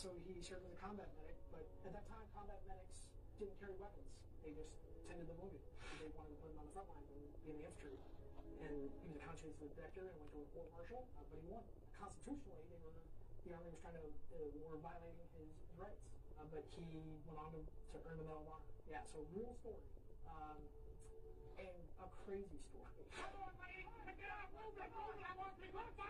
so he served as a combat medic, but at that time, combat medics didn't carry weapons. They just tended the wounded. They wanted to put him on the front lines and be in the infantry. And he was a conscientious objector and went to a court-martial, but he won. Constitutionally, the Army was trying to, were violating his rights. But he went on to earn the Medal of Honor. Yeah, so real story. And a crazy story. Come on, lady! Get out! Move! I want to